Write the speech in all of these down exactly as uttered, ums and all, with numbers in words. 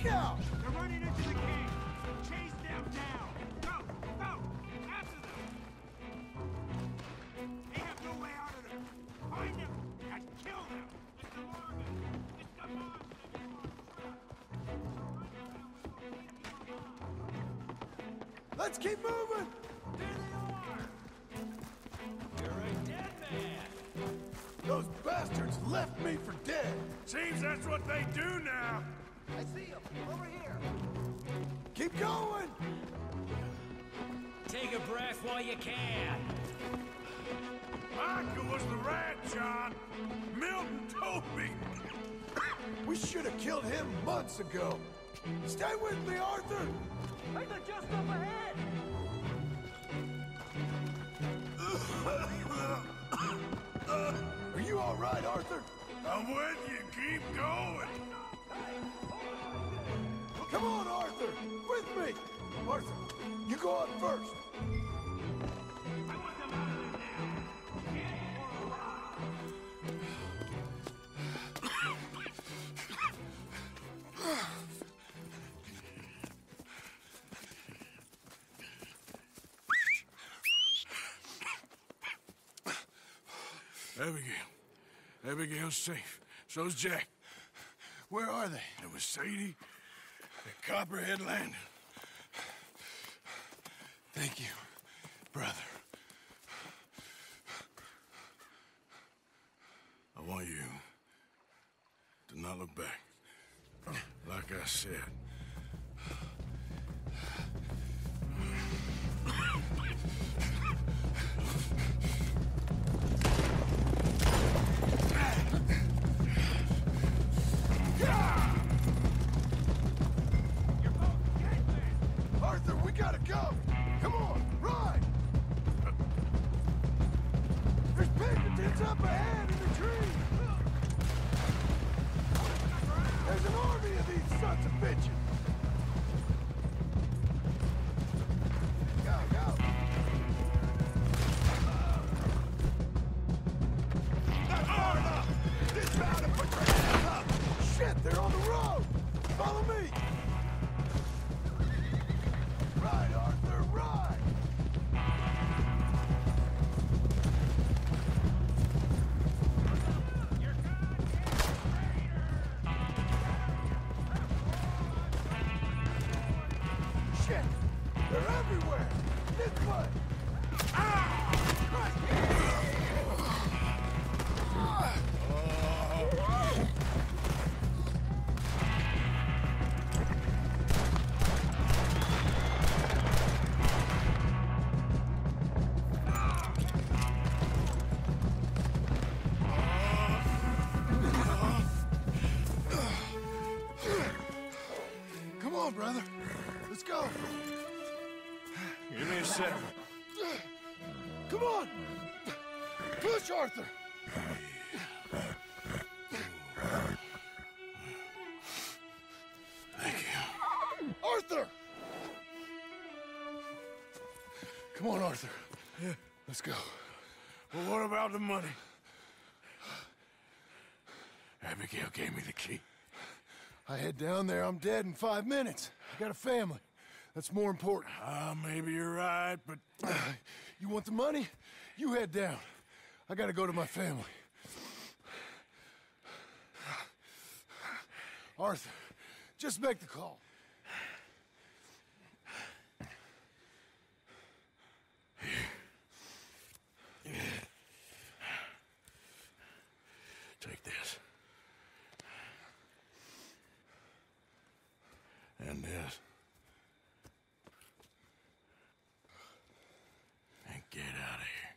Look out! They're running into the king! Chase them down! Go! Go! After them! They have no way out of there! Find them and kill them! It's the Morgan! It's the Morgan! Let's keep moving! There they are! You're a dead man! Those bastards left me for dead! Seems that's what they do now! I see him! Over here! Keep going! Take a breath while you can. Michael was the rat, John! Milton told me! We should have killed him months ago! Stay with me, Arthur! I got just up ahead! Are you all right, Arthur? I'm with you, keep going! Come on, Arthur! With me! Arthur, you go up first! I want them out of there now! Dead or alive! Abigail. Abigail's safe. So's Jack. Where are they? There was Sadie at Copperhead Landing. Thank you, brother. I want you to not look back. Like I said. Arthur, we gotta go! Come on, ride! There's Pinkertons up ahead in the trees! There's an army of these sons of bitches! Go, go! Not far enough! Dismount and put your hands up! Shit, they're on the road! Follow me! Ride, Arthur, ride! Shit! They're everywhere! This way! Come on, brother. Let's go. Give me a second. Come on! Push, Arthur! Thank you. Arthur! Come on, Arthur. Yeah. Let's go. Well, what about the money? Abigail gave me the key. I head down there, I'm dead in five minutes. I got a family. That's more important. Ah, uh, maybe you're right, but... Uh, you want the money? You head down. I gotta go to my family. Arthur, just make the call. Take this. And this. And get out of here.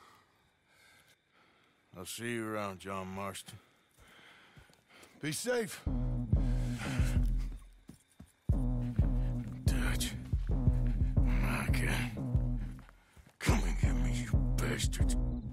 I'll see you around, John Marston. Be safe. Dutch. Micah. Come and get me, you bastards.